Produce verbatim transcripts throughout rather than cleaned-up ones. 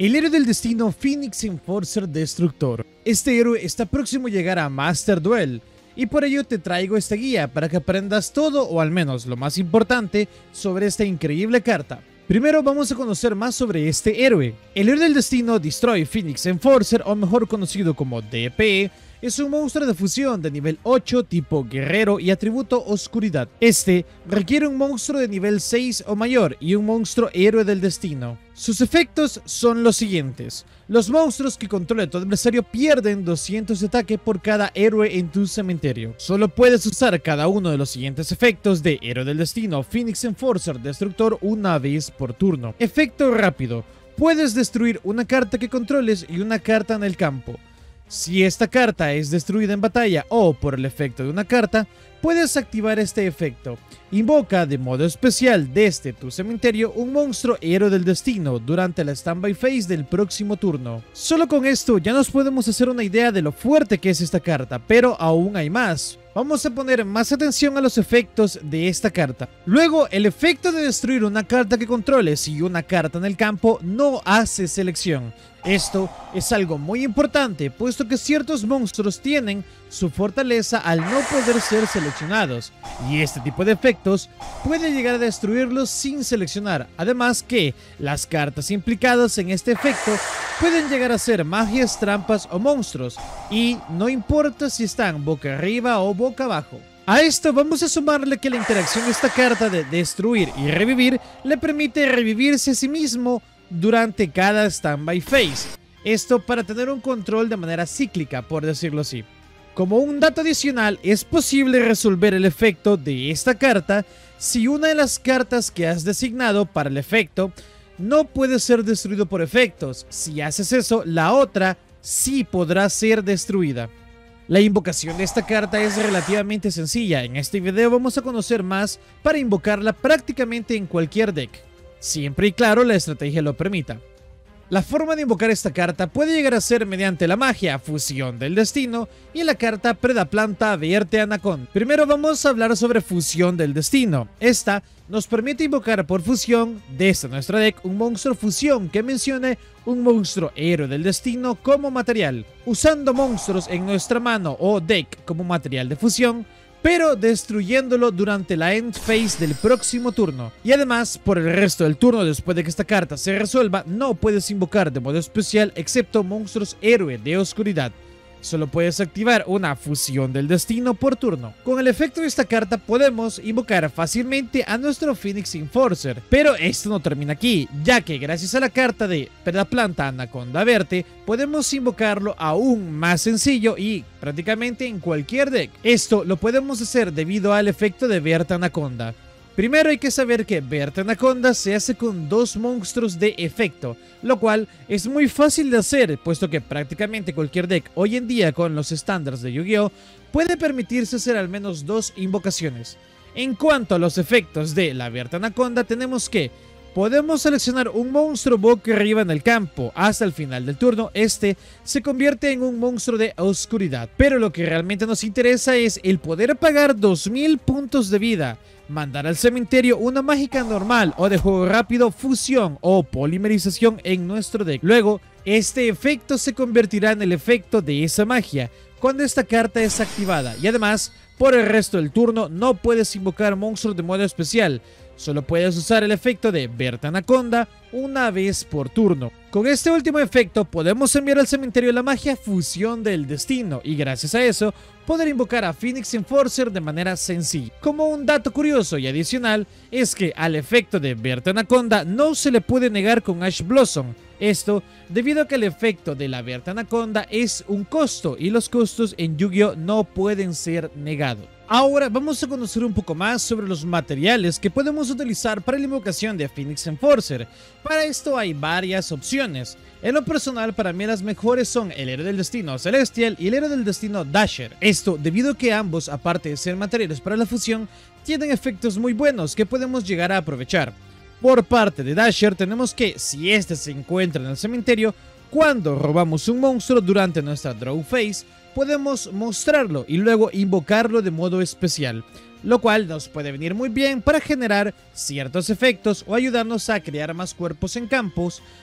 El héroe del destino Phoenix Enforcer Destructor. Este héroe está próximo a llegar a Master Duel, y por ello te traigo esta guía para que aprendas todo, o al menos lo más importante, sobre esta increíble carta. Primero vamos a conocer más sobre este héroe. El héroe del destino Destroy Phoenix Enforcer, o mejor conocido como D P E, es un monstruo de fusión de nivel ocho, tipo guerrero y atributo oscuridad. Este requiere un monstruo de nivel seis o mayor y un monstruo héroe del destino. Sus efectos son los siguientes: los monstruos que controle tu adversario pierden doscientos de ataque por cada héroe en tu cementerio. Solo puedes usar cada uno de los siguientes efectos de héroe del destino Phoenix Enforcer Destructor una vez por turno. Efecto rápido: puedes destruir una carta que controles y una carta en el campo. Si esta carta es destruida en batalla o por el efecto de una carta, puedes activar este efecto. Invoca de modo especial desde tu cementerio un monstruo héroe del destino durante la standby phase del próximo turno. Solo con esto ya nos podemos hacer una idea de lo fuerte que es esta carta, pero aún hay más. Vamos a poner más atención a los efectos de esta carta. Luego, el efecto de destruir una carta que controles y una carta en el campo no hace selección. Esto es algo muy importante, puesto que ciertos monstruos tienen su fortaleza al no poder ser seleccionados, y este tipo de efectos puede llegar a destruirlos sin seleccionar. Además que las cartas implicadas en este efecto pueden llegar a ser magias, trampas o monstruos, y no importa si están boca arriba o boca abajo. A esto vamos a sumarle que la interacción de esta carta de destruir y revivir le permite revivirse a sí mismo durante cada standby phase. Esto para tener un control de manera cíclica, por decirlo así. Como un dato adicional, es posible resolver el efecto de esta carta si una de las cartas que has designado para el efecto no puede ser destruido por efectos. Si haces eso, la otra sí podrá ser destruida. La invocación de esta carta es relativamente sencilla. En este video vamos a conocer más para invocarla prácticamente en cualquier deck, siempre y claro la estrategia lo permita. La forma de invocar esta carta puede llegar a ser mediante la magia Fusión del Destino y la carta Predaplanta Verte Anaconda. Primero vamos a hablar sobre Fusión del Destino. Esta nos permite invocar por fusión desde nuestra deck un monstruo fusión que mencione un monstruo héroe del destino como material, usando monstruos en nuestra mano o deck como material de fusión, pero destruyéndolo durante la end phase del próximo turno. Y además, por el resto del turno después de que esta carta se resuelva, no puedes invocar de modo especial excepto monstruos héroe de oscuridad. Solo puedes activar una fusión del destino por turno. Con el efecto de esta carta podemos invocar fácilmente a nuestro Phoenix Enforcer, pero esto no termina aquí, ya que gracias a la carta de Predaplanta Anaconda Verte podemos invocarlo aún más sencillo y prácticamente en cualquier deck. Esto lo podemos hacer debido al efecto de Verte Anaconda. Primero hay que saber que Verte Anaconda se hace con dos monstruos de efecto, lo cual es muy fácil de hacer, puesto que prácticamente cualquier deck hoy en día con los estándares de Yu-Gi-Oh puede permitirse hacer al menos dos invocaciones. En cuanto a los efectos de la Verte Anaconda, tenemos que podemos seleccionar un monstruo boca arriba en el campo. Hasta el final del turno, este se convierte en un monstruo de oscuridad. Pero lo que realmente nos interesa es el poder pagar dos mil puntos de vida, mandar al cementerio una mágica normal o de juego rápido, fusión o polimerización en nuestro deck. Luego, este efecto se convertirá en el efecto de esa magia cuando esta carta es activada. Y además, por el resto del turno no puedes invocar monstruos de modo especial. Solo puedes usar el efecto de Verte Anaconda una vez por turno. Con este último efecto podemos enviar al cementerio la magia Fusión del Destino y gracias a eso poder invocar a Phoenix Enforcer de manera sencilla. Como un dato curioso y adicional es que al efecto de Verte Anaconda no se le puede negar con Ash Blossom. Esto debido a que el efecto de la Verte Anaconda es un costo y los costos en Yu-Gi-Oh no pueden ser negados. Ahora vamos a conocer un poco más sobre los materiales que podemos utilizar para la invocación de Phoenix Enforcer. Para esto hay varias opciones. En lo personal, para mí las mejores son el héroe del destino Celestial y el héroe del destino Dasher. Esto debido a que ambos, aparte de ser materiales para la fusión, tienen efectos muy buenos que podemos llegar a aprovechar. Por parte de Dasher tenemos que, si este se encuentra en el cementerio, cuando robamos un monstruo durante nuestra draw phase, podemos mostrarlo y luego invocarlo de modo especial, lo cual nos puede venir muy bien para generar ciertos efectos o ayudarnos a crear más cuerpos en campos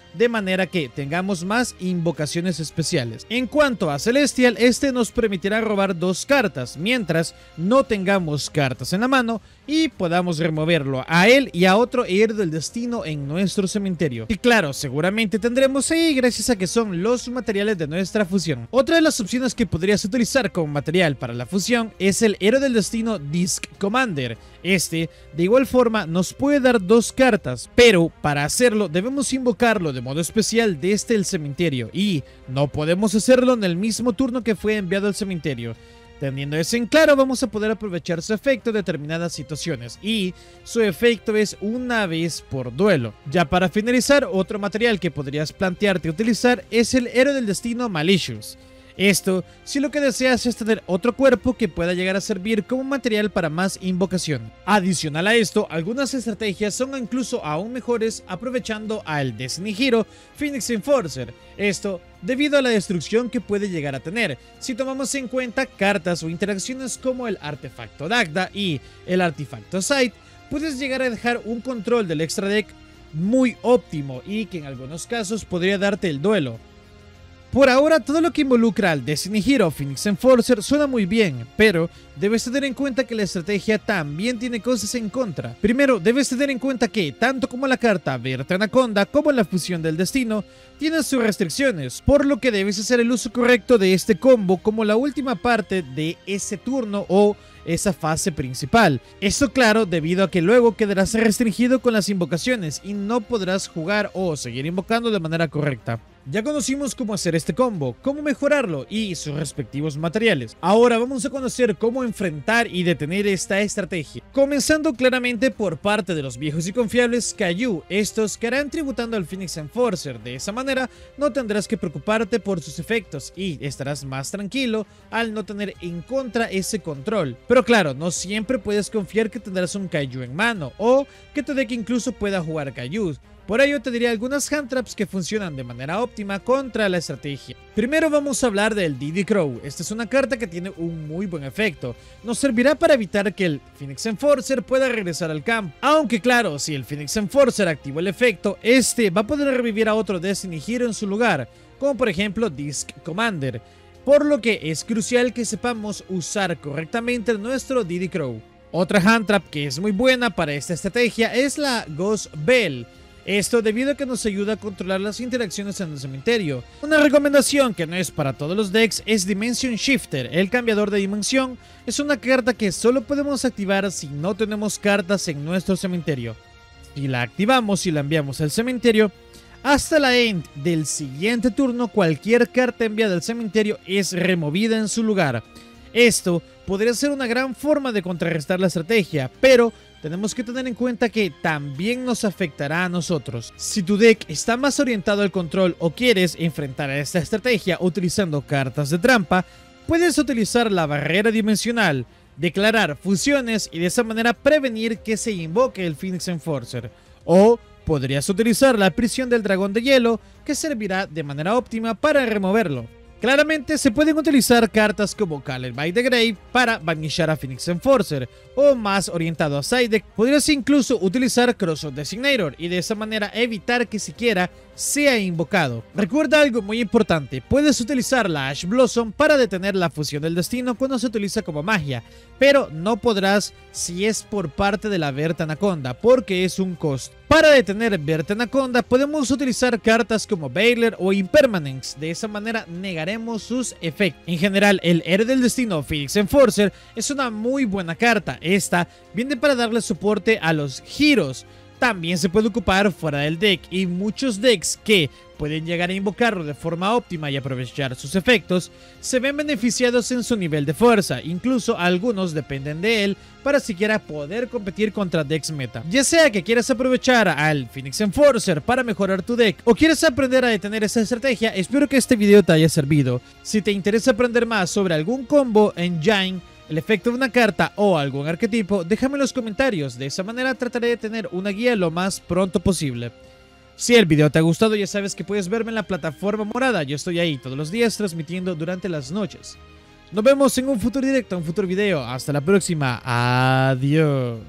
de manera que tengamos más invocaciones especiales. En cuanto a Celestial, este nos permitirá robar dos cartas, mientras no tengamos cartas en la mano y podamos removerlo a él y a otro héroe del destino en nuestro cementerio. Y claro, seguramente tendremos ahí gracias a que son los materiales de nuestra fusión. Otra de las opciones que podrías utilizar como material para la fusión es el héroe del destino Disc Commander. Este, de igual forma, nos puede dar dos cartas, pero para hacerlo debemos invocarlo de modo especial desde el cementerio y no podemos hacerlo en el mismo turno que fue enviado al cementerio. Teniendo eso en claro, vamos a poder aprovechar su efecto en determinadas situaciones, y su efecto es una vez por duelo. Ya para finalizar, otro material que podrías plantearte utilizar es el héroe del destino Malicious. Esto, si lo que deseas es tener otro cuerpo que pueda llegar a servir como material para más invocación. Adicional a esto, algunas estrategias son incluso aún mejores aprovechando al Destiny Hero Phoenix Enforcer. Esto debido a la destrucción que puede llegar a tener, si tomamos en cuenta cartas o interacciones como el artefacto Dagda y el artefacto Sight, puedes llegar a dejar un control del extra deck muy óptimo y que en algunos casos podría darte el duelo. Por ahora, todo lo que involucra al Destiny Hero Phoenix Enforcer suena muy bien, pero debes tener en cuenta que la estrategia también tiene cosas en contra. Primero, debes tener en cuenta que, tanto como la carta Verte Anaconda como la fusión del destino, tienen sus restricciones, por lo que debes hacer el uso correcto de este combo como la última parte de ese turno o esa fase principal. Esto claro, debido a que luego quedarás restringido con las invocaciones y no podrás jugar o seguir invocando de manera correcta. Ya conocimos cómo hacer este combo, cómo mejorarlo y sus respectivos materiales. Ahora vamos a conocer cómo enfrentar y detener esta estrategia. Comenzando claramente por parte de los viejos y confiables Kaiju, estos que harán tributando al Phoenix Enforcer. De esa manera no tendrás que preocuparte por sus efectos y estarás más tranquilo al no tener en contra ese control. Pero claro, no siempre puedes confiar que tendrás un Kaiju en mano o que tu deck incluso pueda jugar Kaiju. Por ello te diré algunas hand traps que funcionan de manera óptima contra la estrategia. Primero vamos a hablar del Diddy Crow. Esta es una carta que tiene un muy buen efecto. Nos servirá para evitar que el Phoenix Enforcer pueda regresar al campo. Aunque claro, si el Phoenix Enforcer activa el efecto, este va a poder revivir a otro Destiny Hero en su lugar, como por ejemplo Disc Commander. Por lo que es crucial que sepamos usar correctamente nuestro Diddy Crow. Otra hand trap que es muy buena para esta estrategia es la Ghost Bell. Esto debido a que nos ayuda a controlar las interacciones en el cementerio. Una recomendación que no es para todos los decks es Dimension Shifter. El cambiador de dimensión es una carta que solo podemos activar si no tenemos cartas en nuestro cementerio. Si la activamos y la enviamos al cementerio, hasta la end del siguiente turno cualquier carta enviada al cementerio es removida en su lugar. Esto podría ser una gran forma de contrarrestar la estrategia, pero tenemos que tener en cuenta que también nos afectará a nosotros. Si tu deck está más orientado al control o quieres enfrentar a esta estrategia utilizando cartas de trampa, puedes utilizar la barrera dimensional, declarar fusiones y de esa manera prevenir que se invoque el Phoenix Enforcer. O podrías utilizar la prisión del dragón de hielo, que servirá de manera óptima para removerlo. Claramente se pueden utilizar cartas como Called by the Grave para banishar a Phoenix Enforcer, o más orientado a side deck, podrías incluso utilizar Cross of Designator y de esa manera evitar que siquiera sea invocado. Recuerda algo muy importante, puedes utilizar la Ash Blossom para detener la fusión del destino cuando se utiliza como magia, pero no podrás si es por parte de la Verte Anaconda, porque es un costo. Para detener Verte Anaconda podemos utilizar cartas como Baylor o Impermanence, de esa manera negaremos sus efectos. En general, el héroe del destino Phoenix Enforcer es una muy buena carta. Esta viene para darle soporte a los Heroes. También se puede ocupar fuera del deck y muchos decks que pueden llegar a invocarlo de forma óptima y aprovechar sus efectos se ven beneficiados en su nivel de fuerza, incluso algunos dependen de él para siquiera poder competir contra decks meta. Ya sea que quieras aprovechar al Phoenix Enforcer para mejorar tu deck o quieres aprender a detener esa estrategia, espero que este video te haya servido. Si te interesa aprender más sobre algún combo, engine, el efecto de una carta o algún arquetipo, déjame en los comentarios, de esa manera trataré de tener una guía lo más pronto posible. Si el video te ha gustado, ya sabes que puedes verme en la plataforma morada, yo estoy ahí todos los días transmitiendo durante las noches. Nos vemos en un futuro directo, un futuro video, hasta la próxima, adiós.